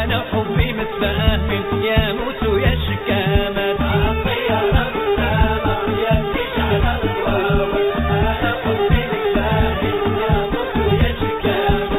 انا حبي متفاهم يا موت ويا شكامات. الطيارة السما يلي شعلة الضواوي انا حبي متفاهم يا موت ويا شكامات.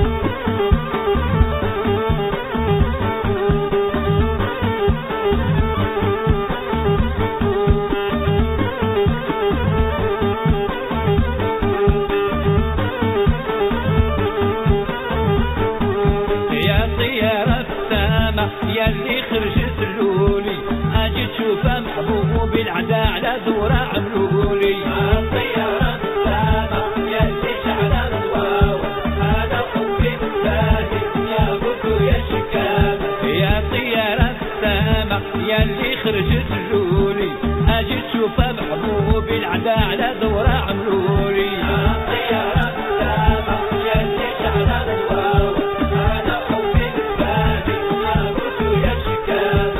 يلي خرجت اللولي اجي تشوفها محبوبي العدا على دورة عملولي. الطيارة السما يلي شعلة الضواوي انا حبي متفاهم يا موت ويا شكامات. يا طيارة السما يلي خرجت اللولي اجي تشوفها محبوبي العدا على دورة عملولي. الطيارة السما يلي شعلة الضواوي انا حبي متفاهم يا موت ويا شكامات.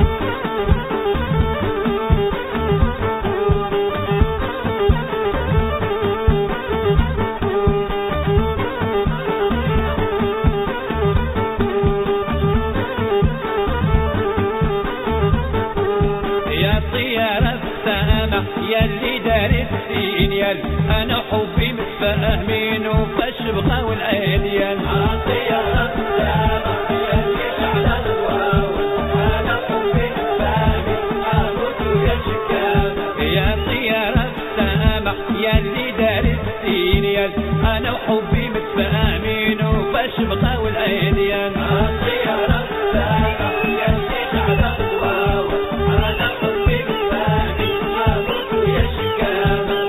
يا طيارة السما يلي دارت السينيال انا حبي متفاهمين وفاش بغاو العينيال. الطيارة السما يلي شعلة الضواوي انا حبي متفاهم يا موت ويا شكامات. يا طيارة السما يلي دارت السينيال انا حبي متفاهمين وفاش بغاو العينيال. الطيارة السما يلي شعلة الضواوي انا حبي متفاهم يا موت ويا شكامات.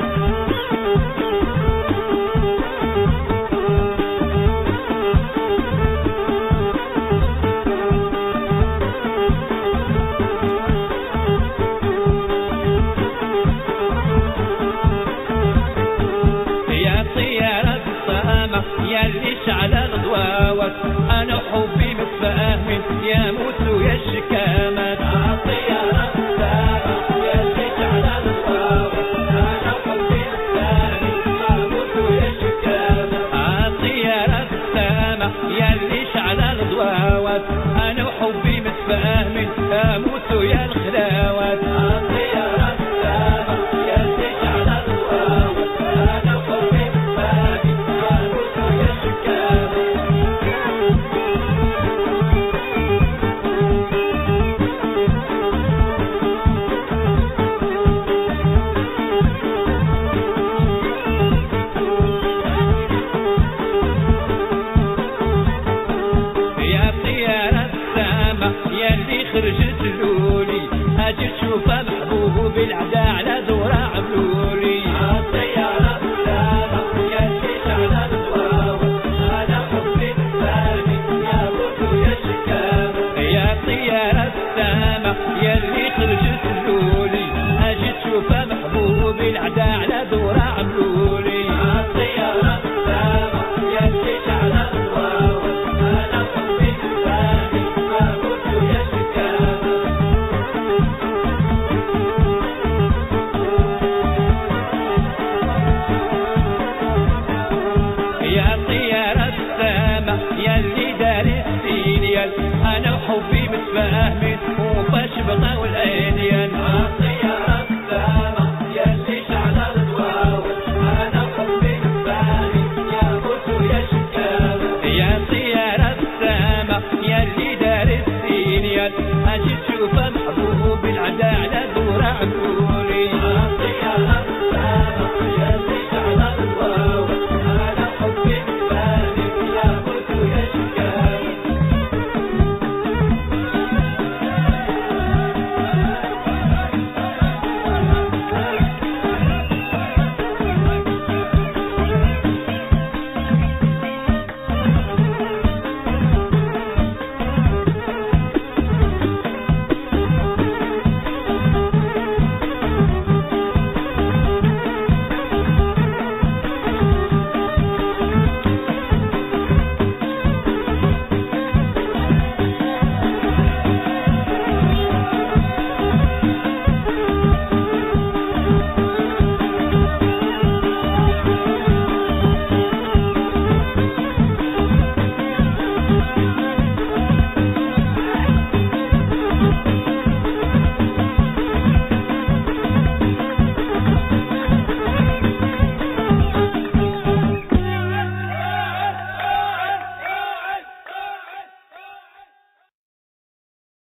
يا طيارة السما يلي شعلة الضواوي انا حبي متفاهم يا موت ويا شكامات. الطيارة السما يلي شعلة الضواوي انا حبي متفاهم يا موت ويا شكامات. الطيارة السما يلي شعلة الضواوي انا حبي متفاهم يا موت ويا الخلاوات. الطيارة السما يلي شعلة الضواوي انا حبي متفاهم يا موت ويا شكامات. يا طيارة السما يلي خرجت اللولي اجي تشوفها محبوبي العدا